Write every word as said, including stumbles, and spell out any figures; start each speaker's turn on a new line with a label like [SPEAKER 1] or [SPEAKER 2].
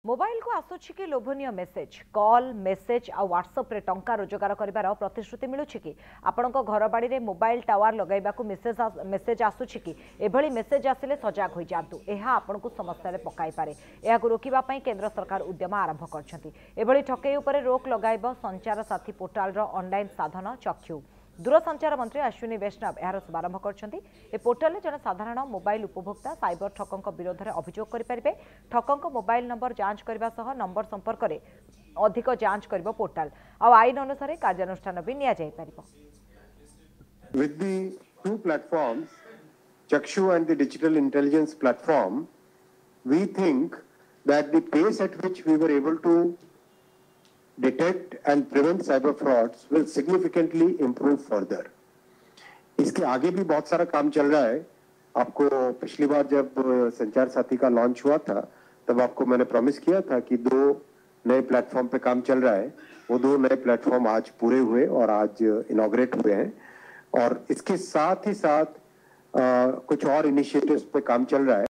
[SPEAKER 1] Mobile को आसुछि कि लोभनीय मेसेज कॉल मेसेज आ व्हाट्सएप रे टंका रोजगार करिवार प्रतिश्रुति मिलुछि कि आपणको घर बाड़ी रे मोबाइल टावर लगाइबाकू मेसेज मेसेज आसुछि कि एभली मेसेज आसिले सजाग होई जातु एहा आपणको समस्या रे पकाई पारे एहाकू रोकिबा पई केंद्र सरकार उद्यम आरंभ करछंती। एभली ठकेई उपरे रोक लगाइबो संचार साथी पोर्टाल रो ऑनलाइन साधन चक्षु। दूरसंचार मंत्री अश्विनी वैष्णव यार शुभारंभ करछंती। ए पोर्टाल रे जन साधारण मोबाइल उपभोक्ता साइबर ठकंक विरोध में अभियोग करिपारिबे। ठकंक मोबाइल नंबर जांच करबा सह नंबर संपर्क रे अधिक जांच करिबो पोर्टाल आ आईन अनुसार कार्यानुष्ठान भी निया जाय परिबो।
[SPEAKER 2] With the two platforms, Chakshu and the digital intelligence platform, we think that the pace at which we were able to detect and prevent cyber frauds will significantly improve further. इसके आगे भी बहुत सारा काम चल रहा है। आपको पिछली बार जब संचार साथी का लॉन्च हुआ था तब आपको मैंने प्रॉमिस किया था कि दो नए प्लेटफॉर्म पे काम चल रहा है। वो दो नए प्लेटफॉर्म आज पूरे हुए और आज इनॉग्रेट हुए हैं और इसके साथ ही साथ आ, कुछ और इनिशिएटिव्स पे काम चल रहा है।